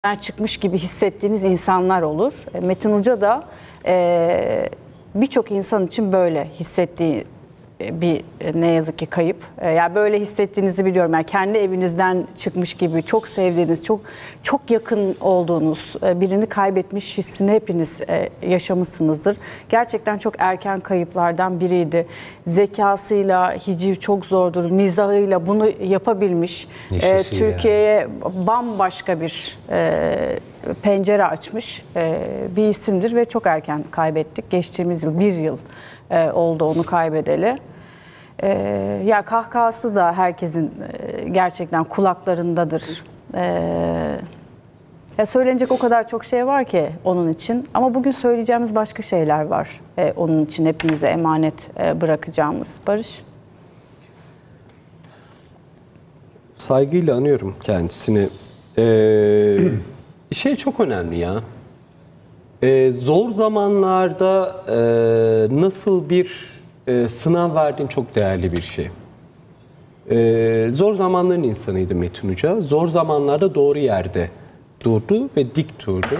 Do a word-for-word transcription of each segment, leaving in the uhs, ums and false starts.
çıkmış gibi hissettiğiniz insanlar olur. Metin Hoca da e, birçok insan için böyle hissettiği bir ne yazık ki kayıp. E, yani böyle hissettiğinizi biliyorum. Yani kendi evinizden çıkmış gibi çok sevdiğiniz, çok çok yakın olduğunuz birini kaybetmiş hissini hepiniz e, yaşamışsınızdır. Gerçekten çok erken kayıplardan biriydi. Zekasıyla, hiciv çok zordur, mizahıyla bunu yapabilmiş. E, Türkiye'ye bambaşka bir e, pencere açmış e, bir isimdir ve çok erken kaybettik. Geçtiğimiz yıl, bir yıl e, oldu onu kaybedeli. E, ya kahkahası da herkesin e, gerçekten kulaklarındadır. E, ya söylenecek o kadar çok şey var ki onun için. Ama bugün söyleyeceğimiz başka şeyler var. E, onun için hepimize emanet e, bırakacağımız. Barış? Saygıyla anıyorum kendisini. Ee, şey çok önemli ya. Ee, zor zamanlarda e, nasıl bir e, sınav verdiğin çok değerli bir şey. Ee, zor zamanların insanıydı Metin Hoca. Zor zamanlarda doğru yerde durdu ve dik durdu.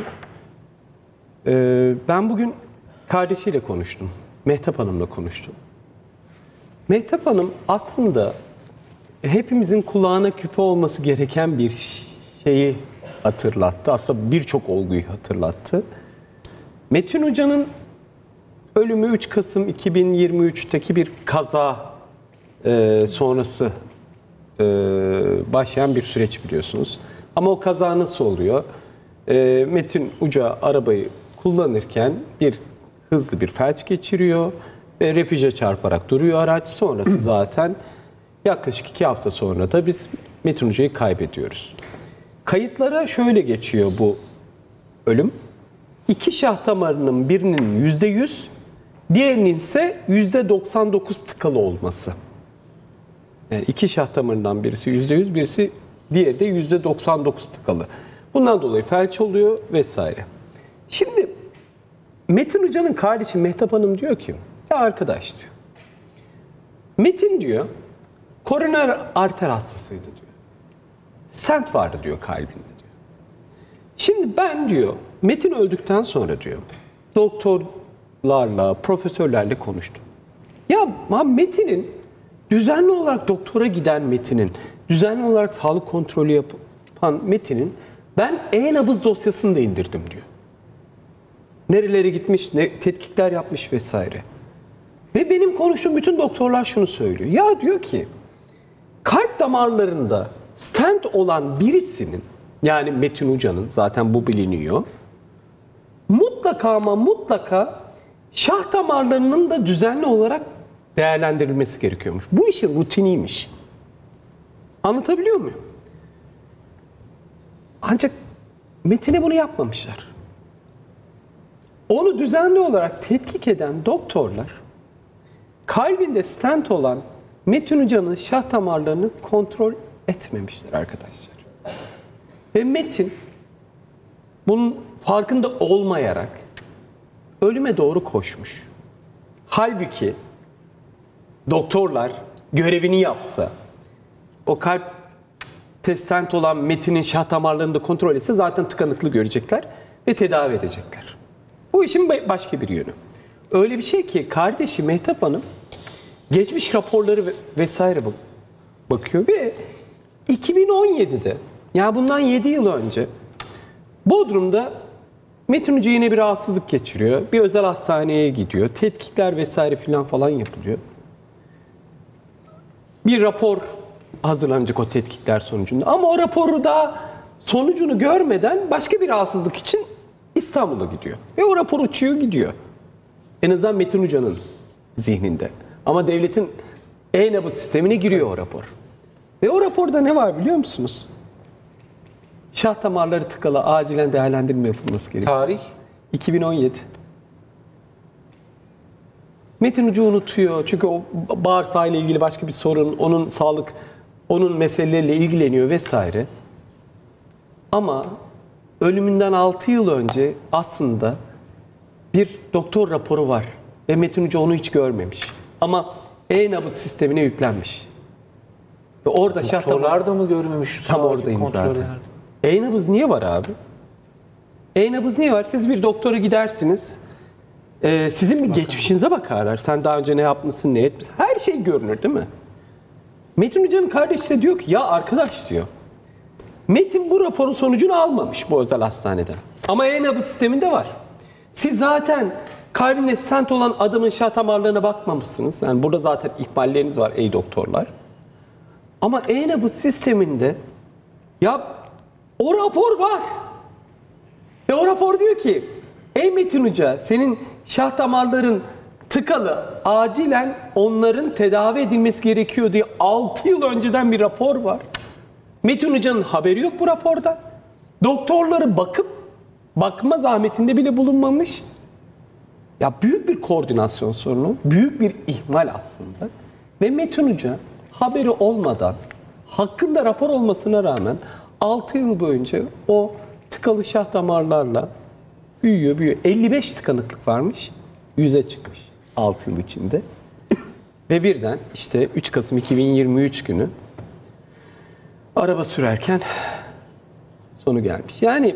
Ee, ben bugün kardeşiyle konuştum. Mehtap Hanım'la konuştum. Mehtap Hanım aslında hepimizin kulağına küpe olması gereken bir şeyi hatırlattı. Aslında birçok olguyu hatırlattı. Metin Hoca'nın ölümü üç Kasım iki bin yirmi üç'teki bir kaza e, sonrası e, başlayan bir süreç biliyorsunuz. Ama o kaza nasıl oluyor? E, Metin Hoca arabayı kullanırken bir hızlı bir felç geçiriyor ve refüje çarparak duruyor araç. Sonrası zaten yaklaşık iki hafta sonra da biz Metin Hoca'yı kaybediyoruz. Kayıtlara şöyle geçiyor bu ölüm. İki şah damarının birinin yüzde yüz, diğerinin ise yüzde doksan dokuz tıkalı olması. Yani iki şah damarından birisi yüzde yüz, birisi diğeri de yüzde doksan dokuz tıkalı. Bundan dolayı felç oluyor vesaire. Şimdi Metin Hoca'nın kardeşi Mehtap Hanım diyor ki, ya arkadaş diyor, Metin diyor, koroner arter hastasıydı diyor. Stent vardı diyor kalbinde diyor. Şimdi ben diyor, Metin öldükten sonra diyor, doktorlarla, profesörlerle konuştum. Ya Metin'in, düzenli olarak doktora giden Metin'in, düzenli olarak sağlık kontrolü yapan Metin'in, ben e-nabız dosyasını da indirdim diyor. Nerelere gitmiş, ne tetkikler yapmış vesaire. Ve benim konuştuğum bütün doktorlar şunu söylüyor. Ya diyor ki, kalp damarlarında stent olan birisinin, yani Metin Hoca'nın, zaten bu biliniyor, mutlaka ama mutlaka şah damarlarının da düzenli olarak değerlendirilmesi gerekiyormuş. Bu işin rutiniymiş. Anlatabiliyor muyum? Ancak Metin'e bunu yapmamışlar. Onu düzenli olarak tetkik eden doktorlar, kalbinde stent olan Metin Hoca'nın şah damarlarını kontrol etmemişler arkadaşlar. Ve Metin bunun farkında olmayarak ölüme doğru koşmuş. Halbuki doktorlar görevini yapsa, o kalp stent olan Metin'in şah damarlarını da kontrol etse zaten tıkanıklığı görecekler ve tedavi edecekler. Bu işin başka bir yönü. Öyle bir şey ki kardeşi Mehtap Hanım geçmiş raporları vesaire bakıyor ve iki bin on yedi'de, yani bundan yedi yıl önce Bodrum'da Metin Hoca yine bir rahatsızlık geçiriyor. Bir özel hastaneye gidiyor. Tetkikler vesaire filan falan yapılıyor. Bir rapor hazırlanacak o tetkikler sonucunda. Ama o raporu daha sonucunu görmeden başka bir rahatsızlık için İstanbul'a gidiyor. Ve o rapor uçuyor gidiyor. En azından Metin Hoca'nın zihninde. Ama devletin e-nabız sistemine giriyor o rapor. Ve o raporda ne var biliyor musunuz? Şah damarları tıkalı, acilen değerlendirme yapılması gerekiyor. Tarih? iki bin on yedi. Metin Hoca unutuyor çünkü o bağırsağıyla ilgili başka bir sorun, onun sağlık, onun meseleleriyle ilgileniyor vesaire. Ama ölümünden altı yıl önce aslında bir doktor raporu var ve Metin Hoca onu hiç görmemiş. Ama e-nabız sistemine yüklenmiş. Ve orada doktorlar şah damar... da mı görmemiş? Tam oradayım zaten. E-nabız niye var abi? E-nabız niye var? Siz bir doktora gidersiniz. Ee, sizin bir geçmişinize bakarlar. Sen daha önce ne yapmışsın, ne etmişsin. Her şey görünür değil mi? Metin Hoca'nın kardeşi de diyor ki ya arkadaş diyor. Metin bu raporun sonucunu almamış bu özel hastaneden. Ama e-nabız sisteminde var. Siz zaten kalbine stent olan adamın şah damarlarına bakmamışsınız. Yani burada zaten ihmalleriniz var ey doktorlar. Ama e-nabız sisteminde ya o rapor var. Ve o rapor diyor ki ey Metin Hoca senin şah damarların tıkalı, acilen onların tedavi edilmesi gerekiyor diye altı yıl önceden bir rapor var. Metin Hoca'nın haberi yok bu rapordan. Doktorları bakıp bakma zahmetinde bile bulunmamış. Ya büyük bir koordinasyon sorunu, büyük bir ihmal aslında. Ve Metin Hoca haberi olmadan, hakkında rapor olmasına rağmen altı yıl boyunca o tıkalı şah damarlarla büyüyor, büyüyor. elli beş tıkanıklık varmış, yüze çıkmış altı yıl içinde. Ve birden işte üç Kasım iki bin yirmi üç günü araba sürerken sonu gelmiş. Yani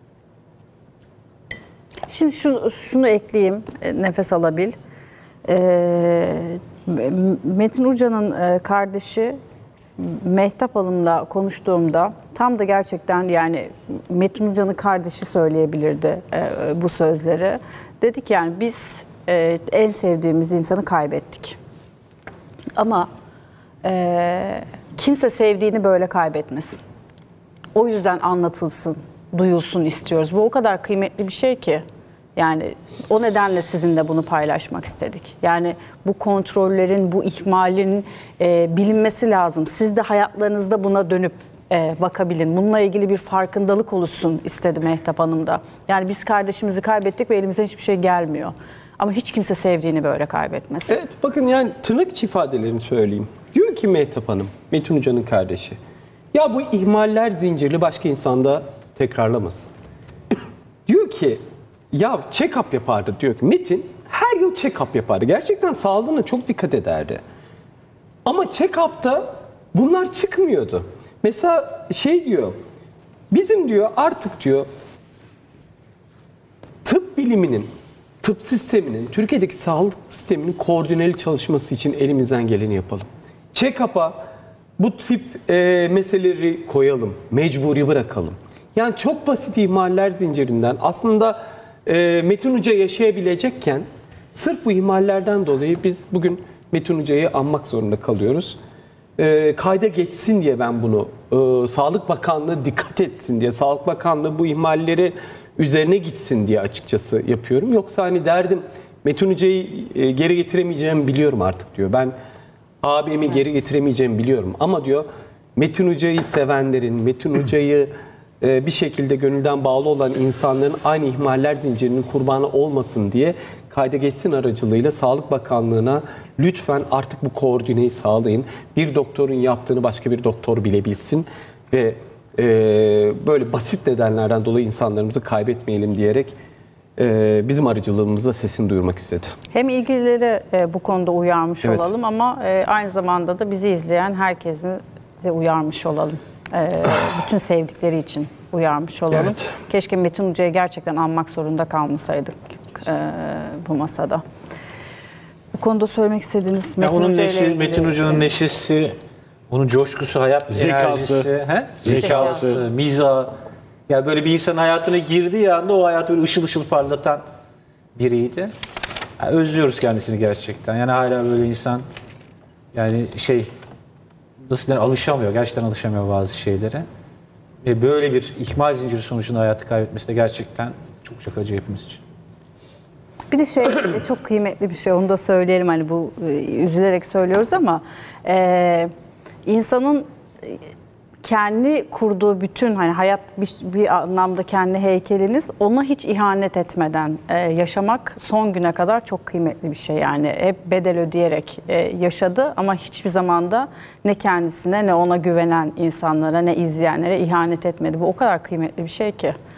Şimdi şu, şunu ekleyeyim, e, nefes alabil. E, Metin Hoca'nın e, kardeşi Mehtap Hanım'la konuştuğumda tam da gerçekten yani Metin Hoca'nın kardeşi söyleyebilirdi e, bu sözleri. Dedik yani biz e, en sevdiğimiz insanı kaybettik. Ama e, kimse sevdiğini böyle kaybetmesin. O yüzden anlatılsın, duyulsun istiyoruz. Bu o kadar kıymetli bir şey ki. Yani o nedenle sizinle bunu paylaşmak istedik. Yani bu kontrollerin, bu ihmalin e, bilinmesi lazım. Siz de hayatlarınızda buna dönüp e, bakabilin. Bununla ilgili bir farkındalık oluşsun istedi Mehtap Hanım da. Yani biz kardeşimizi kaybettik ve elimizden hiçbir şey gelmiyor. Ama hiç kimse sevdiğini böyle kaybetmesin. evet bakın yani tırnak içi ifadelerini söyleyeyim. Diyor ki Mehtap Hanım, Metin Hoca'nın kardeşi. Ya bu ihmaller zincirli başka insanda tekrarlamasın. Diyor ki ya check-up yapardı diyor ki Metin her yıl check-up yapardı. Gerçekten sağlığına çok dikkat ederdi. Ama check-up'ta bunlar çıkmıyordu. Mesela şey diyor bizim diyor artık diyor tıp biliminin, tıp sisteminin, Türkiye'deki sağlık sisteminin koordineli çalışması için elimizden geleni yapalım. Check-up'a bu tip e, meseleleri koyalım, mecburi bırakalım. Yani çok basit ihmaller zincirinden aslında e, Metin Hoca yaşayabilecekken sırf bu ihmallerden dolayı biz bugün Metin Hoca'yı anmak zorunda kalıyoruz. E, kayda geçsin diye ben bunu, e, Sağlık Bakanlığı dikkat etsin diye, Sağlık Bakanlığı bu ihmalleri üzerine gitsin diye açıkçası yapıyorum. Yoksa hani derdim Metin Hoca'yı e, geri getiremeyeceğimi biliyorum artık diyor. Ben abimi geri getiremeyeceğimi biliyorum ama diyor Metin Hoca'yı sevenlerin, Metin Hoca'yı e, bir şekilde gönülden bağlı olan insanların aynı ihmaller zincirinin kurbanı olmasın diye kayda geçsin aracılığıyla Sağlık Bakanlığı'na lütfen artık bu koordineyi sağlayın. Bir doktorun yaptığını başka bir doktor bilebilsin ve e, böyle basit nedenlerden dolayı insanlarımızı kaybetmeyelim diyerek e, bizim aracılığımızla sesini duyurmak istedi. Hem ilgilileri e, bu konuda uyarmış Evet. olalım ama e, aynı zamanda da bizi izleyen herkesi uyarmış olalım. E, bütün sevdikleri için uyarmış olalım. Evet. Keşke Metin Hoca'yı gerçekten anmak zorunda kalmasaydık e, bu masada. Bu konuda söylemek istediğiniz Ya Metin onun Hoca neşe, ile ilgili. Metin Hoca'nın neşesi, onun coşkusu, hayat Zekası. enerjisi, he? zekası, Zekası. mizahı. Ya böyle bir insanın hayatına girdiği anda o hayatı böyle ışıl ışıl parlatan biriydi. Ya özlüyoruz kendisini gerçekten. Yani hala böyle insan yani şey nasıl denir alışamıyor. Gerçekten alışamıyor bazı şeylere. Ve böyle bir ihmal zinciri sonucunda hayatı kaybetmesi de gerçekten çok çok acı hepimiz için. Bir de şey çok kıymetli bir şey, onu da söyleyelim, hani bu e, üzülerek söylüyoruz ama e, insanın e, kendi kurduğu bütün hani hayat bir, bir anlamda kendi heykeliniz, ona hiç ihanet etmeden e, yaşamak son güne kadar çok kıymetli bir şey. Yani hep bedel ödeyerek e, yaşadı ama hiçbir zamanda ne kendisine ne ona güvenen insanlara ne izleyenlere ihanet etmedi. Bu o kadar kıymetli bir şey ki.